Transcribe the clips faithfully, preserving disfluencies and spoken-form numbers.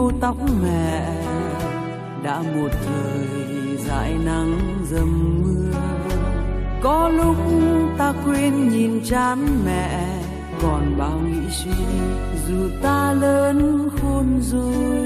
màu tóc mẹ, đã một thời dãi nắng dầm mưa. Có lúc ta quên nhìn trán mẹ, còn bao nghĩ suy dù ta lớn khôn rồi.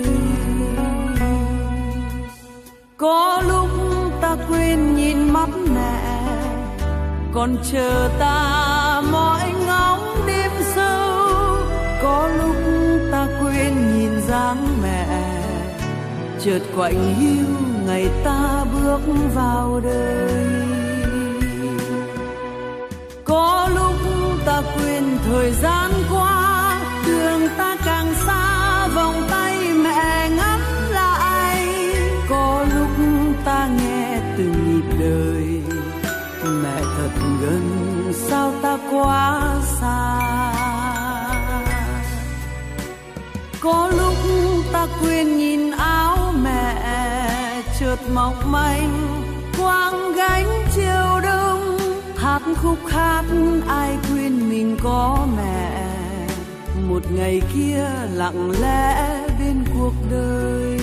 Có lúc ta quên nhìn mắt mẹ, còn chờ ta mỏi ngóng đêm sâu. Có lúc ta quên nhìn dáng mẹ, chợt quạnh hiu ngày ta bước vào đời. Có lúc ta quên thời gian qua, đường ta càng xa, vòng tay mẹ ngắn lại. Có lúc ta nghe từng nhịp đời, mẹ thật gần sao ta quá xa. Có lúc ta quên nhìn áo mẹ, chợt mỏng manh quang gánh chiều đông. Hát khúc hát ai quên mình có mẹ, một ngày kia lặng lẽ bên cuộc đời.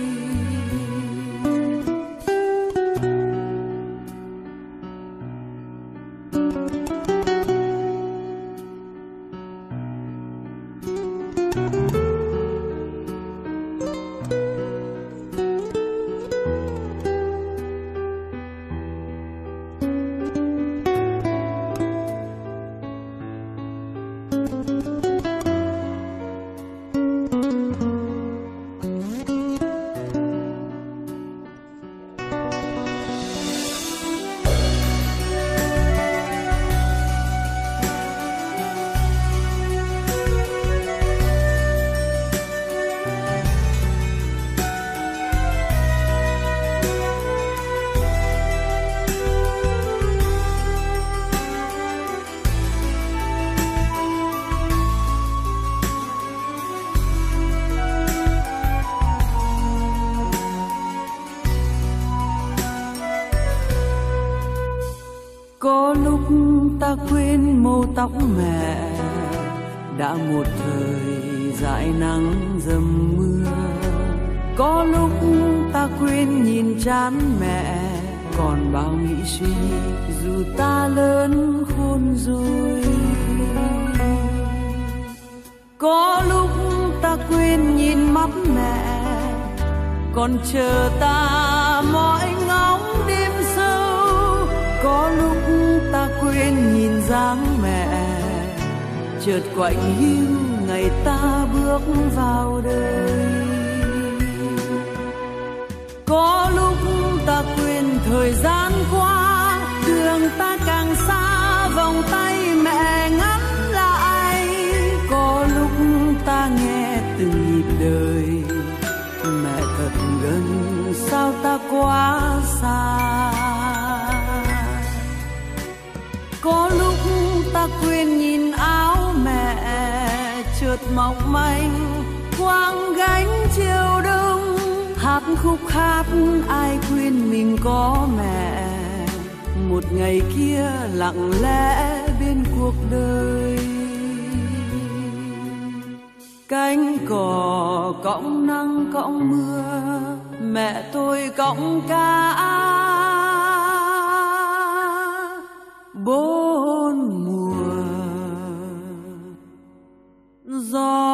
Có lúc ta quên màu tóc mẹ, đã một thời dãi nắng dầm mưa. Có lúc ta quên nhìn trán mẹ, còn bao nghĩ suy dù ta lớn khôn rồi. Có lúc ta quên nhìn mắt mẹ, còn chờ ta mỏi ngóng đêm sâu. Có lúc ta quên nhìn dáng mẹ, chợt quạnh hiu ngày ta bước vào đời. Có lúc ta quên thời gian qua, đường ta càng xa, vòng tay mẹ ngắn lại. Có lúc ta nghe từng nhịp đời, mẹ thật gần sao ta quá xa. Có lúc ta quên nhìn áo mẹ, chợt mỏng manh quang gánh chiều đông. Hát khúc hát ai quên mình có mẹ, một ngày kia lặng lẽ bên cuộc đời. Cánh cỏ cõng nắng cõng mưa, mẹ tôi cõng cá bốn mùa. Gió